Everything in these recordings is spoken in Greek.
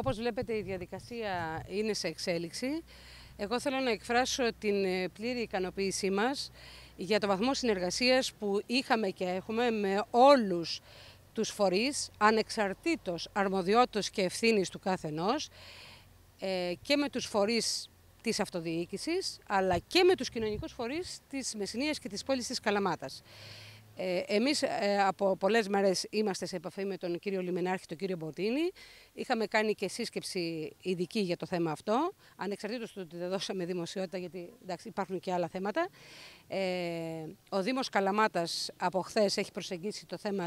Όπως βλέπετε, η διαδικασία είναι σε εξέλιξη. Εγώ θέλω να εκφράσω την πλήρη ικανοποίησή μας για το βαθμό συνεργασίας που είχαμε και έχουμε με όλους τους φορείς, ανεξαρτήτως αρμοδιότητας και ευθύνης του καθενός, και με τους φορείς της αυτοδιοίκησης, αλλά και με τους κοινωνικούς φορείς της Μεσσηνίας και της πόλης της Καλαμάτας. Εμείς από πολλές μέρες είμαστε σε επαφή με τον κύριο Λιμενάρχη, τον κύριο Μποτίνη. Είχαμε κάνει και σύσκεψη ειδική για το θέμα αυτό, ανεξαρτήτως του ότι δεν δώσαμε δημοσιότητα, γιατί εντάξει, υπάρχουν και άλλα θέματα. Ο Δήμος Καλαμάτας από χθες έχει προσεγγίσει το θέμα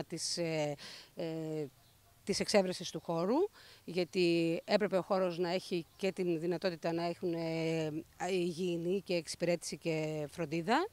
της εξέβρεσης του χώρου, γιατί έπρεπε ο χώρος να έχει και την δυνατότητα να έχουν υγιεινή και εξυπηρέτηση και φροντίδα.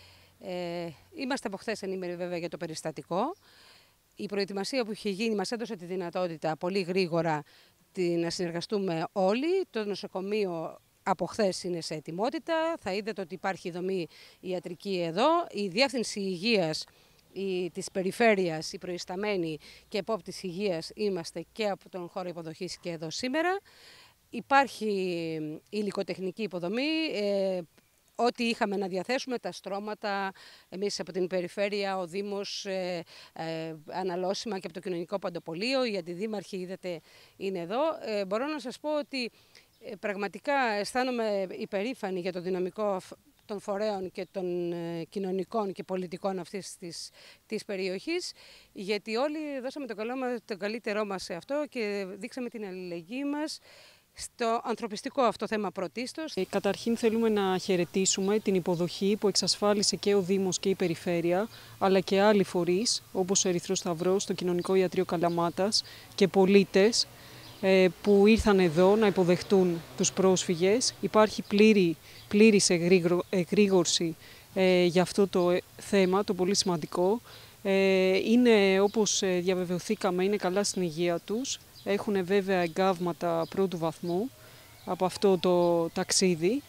Είμαστε από χθες ενήμεροι βέβαια για το περιστατικό. Η προετοιμασία που είχε γίνει μας έδωσε τη δυνατότητα πολύ γρήγορα να συνεργαστούμε όλοι. Το νοσοκομείο από χθες είναι σε ετοιμότητα. Θα είδατε ότι υπάρχει δομή ιατρική εδώ. Η Διεύθυνση Υγείας της Περιφέρειας, η προϊσταμένη και επόπτης υγείας είμαστε και από τον χώρο υποδοχής και εδώ σήμερα. Υπάρχει υλικοτεχνική υποδομή. Ό,τι είχαμε να διαθέσουμε, τα στρώματα, εμείς από την Περιφέρεια, ο Δήμος, αναλώσιμα και από το Κοινωνικό Παντοπολείο, οι αντιδήμαρχοι, είδατε, είναι εδώ. Μπορώ να σας πω ότι πραγματικά αισθάνομαι υπερήφανη για το δυναμικό των φορέων και των κοινωνικών και πολιτικών αυτής της περιοχής, γιατί όλοι δώσαμε το καλύτερό μας σε αυτό και δείξαμε την αλληλεγγύη μας στο ανθρωπιστικό αυτό θέμα πρωτίστως. Καταρχήν θέλουμε να χαιρετήσουμε την υποδοχή που εξασφάλισε και ο Δήμος και η Περιφέρεια, αλλά και άλλοι φορείς, όπως ο Ερυθρός Σταυρός, το Κοινωνικό Ιατρείο Καλαμάτας και πολίτες που ήρθαν εδώ να υποδεχτούν τους πρόσφυγες. Υπάρχει πλήρης εγρήγορση για αυτό το θέμα, το πολύ σημαντικό. Είναι, όπως διαβεβαιωθήκαμε, είναι καλά στην υγεία τους. Έχουν βέβαια εγκάβματα πρώτου βαθμού από αυτό το ταξίδι.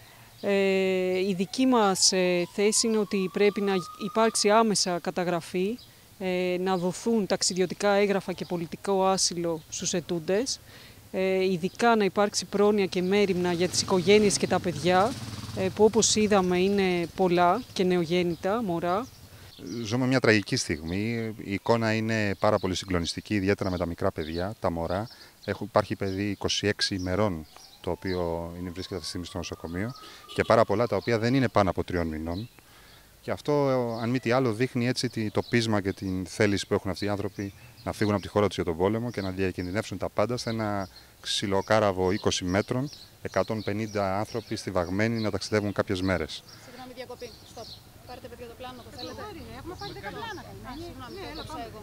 Η δική μας θέση είναι ότι πρέπει να υπάρξει άμεσα καταγραφή, να δοθούν ταξιδιωτικά έγγραφα και πολιτικό άσυλο στους αιτούντες, ειδικά να υπάρξει πρόνοια και μέριμνα για τις οικογένειες και τα παιδιά, που όπως είδαμε είναι πολλά και νεογέννητα μωρά. Ζούμε μια τραγική στιγμή. Η εικόνα είναι πάρα πολύ συγκλονιστική, ιδιαίτερα με τα μικρά παιδιά, τα μωρά. Υπάρχει παιδί 26 ημερών, το οποίο βρίσκεται αυτή τη στιγμή στο νοσοκομείο, και πάρα πολλά τα οποία δεν είναι πάνω από 3 μηνών. Και αυτό, αν μη τι άλλο, δείχνει έτσι το πείσμα και την θέληση που έχουν αυτοί οι άνθρωποι να φύγουν από τη χώρα τους για τον πόλεμο και να διακινδυνεύσουν τα πάντα σε ένα ξυλοκάραβο 20 μέτρων, 150 άνθρωποι στιβαγμένοι να ταξιδεύουν κάποιες μέρες. Συγγνώμη, διακοπή. Stop. Πάρετε παιδιά το πλάνο, το θέλετε. Έχουμε πάρει 10 πλάνα. Συγγνώμη, το εγώ.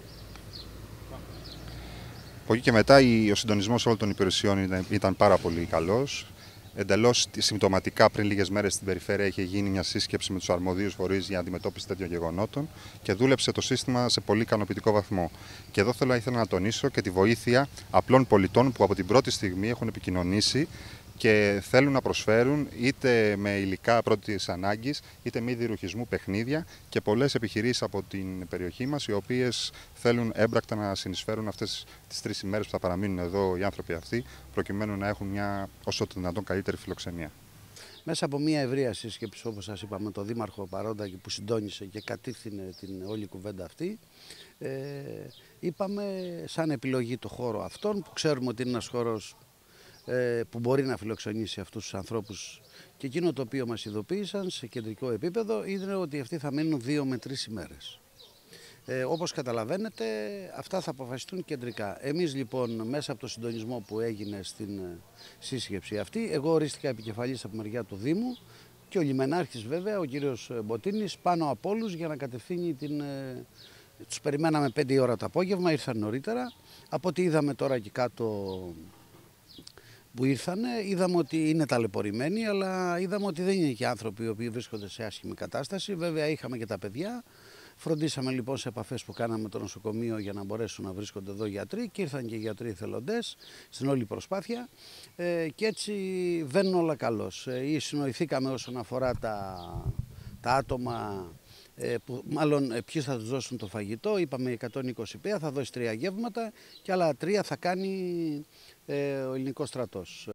Από εκεί και μετά ο συντονισμός όλων των υπηρεσιών ήταν πάρα πολύ καλός. Εντελώς συμπτωματικά, πριν λίγες μέρες στην Περιφέρεια είχε γίνει μια σύσκεψη με τους αρμοδίους φορείς για αντιμετώπιση τέτοιων γεγονότων και δούλεψε το σύστημα σε πολύ ικανοποιητικό βαθμό. Και εδώ ήθελα να τονίσω και τη βοήθεια απλών πολιτών που από την πρώτη στιγμή έχουν επικοινωνήσει και θέλουν να προσφέρουν είτε με υλικά πρώτης ανάγκης, είτε με είδη ρουχισμού, παιχνίδια, και πολλές επιχειρήσεις από την περιοχή μας, οι οποίες θέλουν έμπρακτα να συνεισφέρουν αυτές τις 3 ημέρες που θα παραμείνουν εδώ οι άνθρωποι αυτοί, προκειμένου να έχουν μια όσο το δυνατόν καλύτερη φιλοξενία. Μέσα από μια ευρεία σύσκεψη, όπως σας είπαμε, το Δήμαρχο παρόντα και που συντόνισε και κατήφθηνε την όλη κουβέντα αυτή, είπαμε σαν επιλογή το χώρο αυτόν, που ξέρουμε ότι είναι ένας χώρος που μπορεί να φιλοξενήσει αυτούς τους ανθρώπους, και εκείνο το οποίο μας ειδοποίησαν σε κεντρικό επίπεδο είναι ότι αυτοί θα μείνουν 2 με 3 ημέρες. Όπως καταλαβαίνετε, αυτά θα αποφασιστούν κεντρικά. Εμείς λοιπόν, μέσα από το συντονισμό που έγινε στην σύσκεψη αυτή, εγώ ορίστηκα επικεφαλής από μεριά του Δήμου και ο Λιμενάρχης βέβαια, ο κύριος Μποτίνης, πάνω από όλους για να κατευθύνει τους περιμέναμε 5 ώρα το απόγευμα, ήρθαν νωρίτερα. Από ό,τι είδαμε τώρα και κάτω που ήρθανε, είδαμε ότι είναι ταλαιπωρημένοι, αλλά είδαμε ότι δεν είναι και άνθρωποι οι οποίοι βρίσκονται σε άσχημη κατάσταση. Βέβαια είχαμε και τα παιδιά. Φροντίσαμε λοιπόν σε επαφές που κάναμε με το νοσοκομείο για να μπορέσουν να βρίσκονται εδώ γιατροί, και ήρθαν και γιατροί εθελοντές στην όλη προσπάθεια, και έτσι βαίνουν όλα καλώς. Συνοηθήκαμε όσον αφορά τα άτομα μάλλον ποιοι θα τους δώσουν το φαγητό. Είπαμε 120 πέα, θα δώσει 3 γεύματα και άλλα 3 θα κάνει ο ελληνικός στρατός.